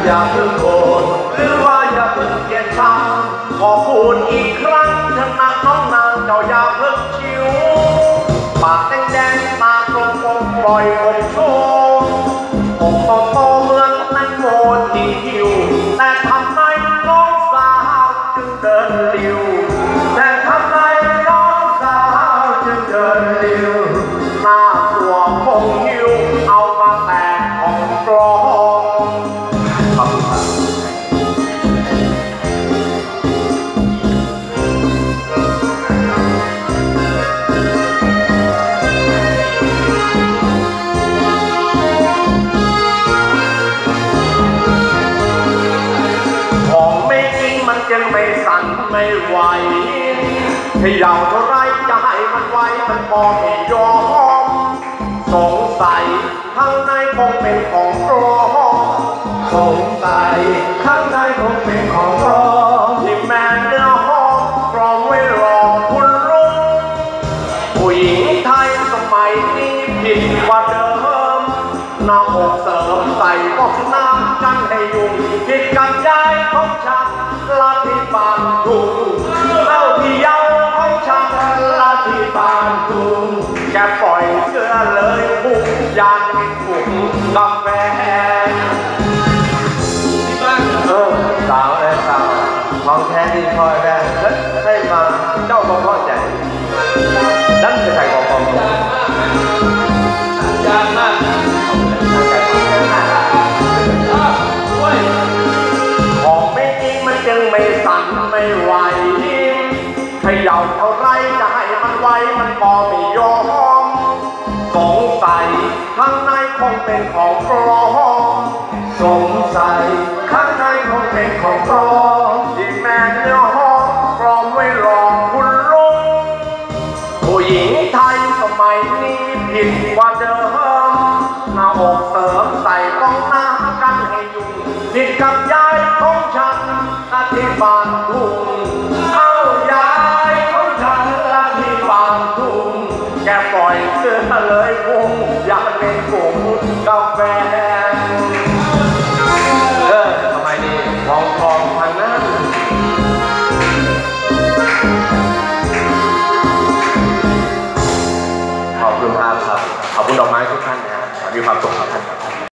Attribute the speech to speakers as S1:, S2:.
S1: อย่าเพิ่งโกรธหรือว่าอย่าเพิ่งเกลียดชังขอพูดอีกครั้งเถอะนะน้องนางเจ้าอย่าเพิ่งชิวปากแดงๆตากลมๆปล่อยผมโชว์ผมโตเหมือนแตงโมที่หิวแต่ทำไมน้องสาวจึงเดินเร็วแต่ทำไมน้องสาวจึงเดินเร็วหน้าตัวคงหิวเอามาแต่ของปลอมขอบคุณครับยังไม่สั่นไม่ไหวให้ยาวเท่าไรจะให้มันไว้มันพอไม่ยอมสงสัยข้างในคงเป็นของปลอมสงสัยข้างในคงเป็นของปลอมที่แม่เนื้อหอมปลอมไว้รอคุณลุงผู้หญิงไทยสมัยนี้ผิดกว่าเดิมหน้าอกเสริมใส่ฟอกน้ำกันให้ยุ่งผิดกับยายของฉันลาที่บานทุ่งเล่าที่เยาของฉันลาที่บานทุ่งแกปล่อยเสื้อเลยพุ่งยางเป็นถุงกาแฟที่บ้านสาวเลยสาวของแท้ดีคอยแดงให้มาเจ้าก็เข้าใจนั่นคือใครของผมยากมากของไม่จริงมันจึงไม่สั่นไม่ไหวขย่าเท่าไรจะให้มันไว้มันพอไม่ยอมสงสัยข้างในคงเป็นของปลอมสงสัยข้างในคงเป็นของปลอมที่แม่เนื้อหอมปลอมไว้รอคุณลุงผู้หญิงไทยสมัยนี้ผิดกว่าเดิมหน้าอกเสริมใส่ฟองน้ำกันให้ยุ่งผิดกับยายของฉันที่บานทุ่งเอายายของฉันที่บานทุ่งแกปล่อยเสื้อเลยพุ่งอยากเป็นถุงกาแฟทำไมดีทองทางนั้นขอบคุณมากครับขอบคุณดอกไม้ทุกท่านนะมีความสุขครับท่าน